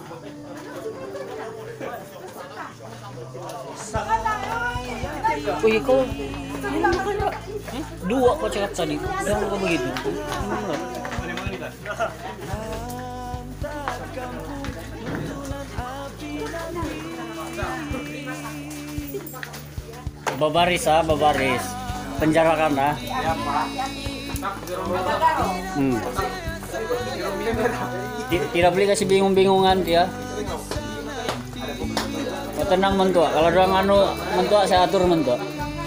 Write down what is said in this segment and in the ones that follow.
Wih, kau dua kau cakap tadi, jangan kau begitu. Babaris babaris. Penjarakan Tidak boleh kasih bingung-bingungan dia. Oh, tenang mentua. Kalau ada nganu mentua saya atur mentua.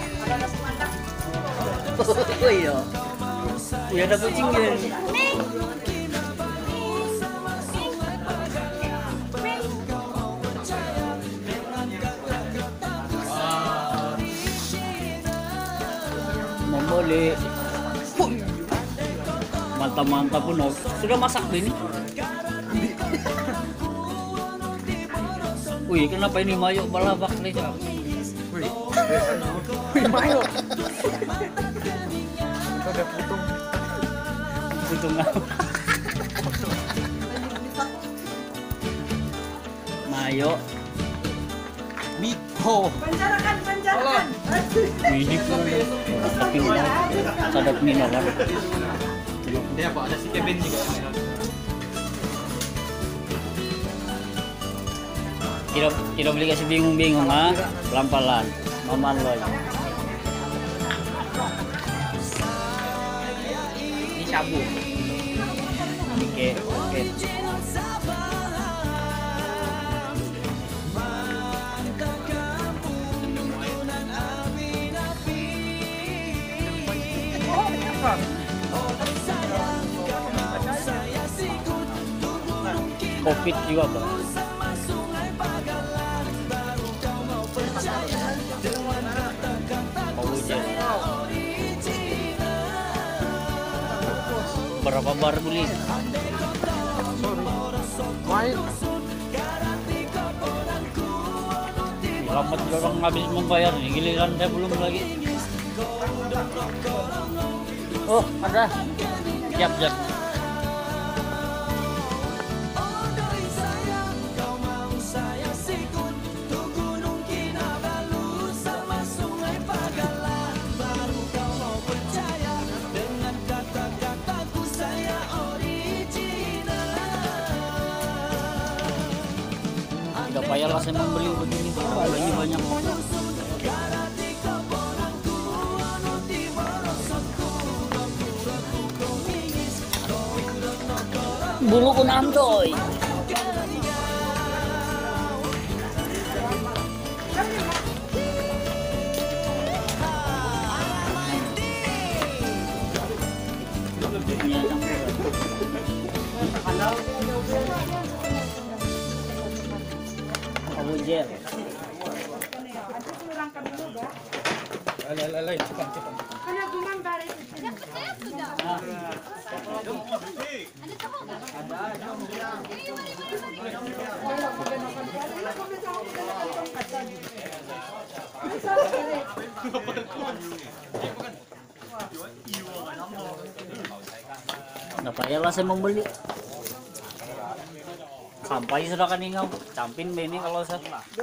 Oh iya. Iya ada kucing gitu. Boleh. Mantap-mantap pun sudah masak ini. Wih, kenapa ini mayo balabak nih? Wih, mayo. Ada putung. Putung apa? Mayo. Miko. Penjarakan. Ini pun tapi sadap mineral. Dia apa? Ada si Kevin juga. Tidak boleh kasih bingung-bingung pelan-pelan. Maman loh. Ini sabu. Oke. Covid juga Bang. Berapa bar beli? Lambat orang habis membayar nih, giliran saya belum lagi. Oh, ada. Siap. Tidak payahlah saya membeli begini, beli banyak. Bulu pun amtoy. Gel. Cepat. Karena gumam baris. Nggak payahlah saya membeli. Sampai sudah kan ingau, campin ini kalau saya.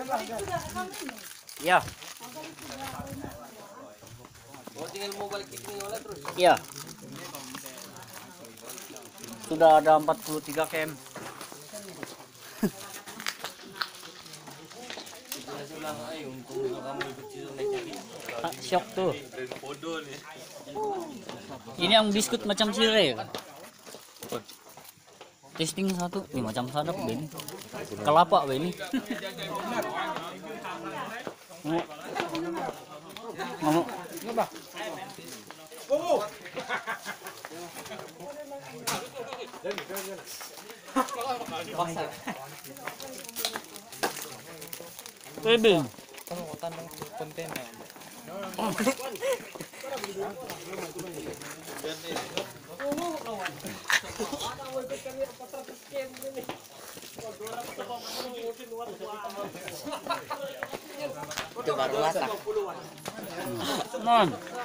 Ya. Ya. Sudah ada 43 km. Syok tuh. Ini yang biskuit macam sirih. Testing satu, macam sadap ini. Kelapa ini. Ngomong. Bebel. Itu baru masak. Non.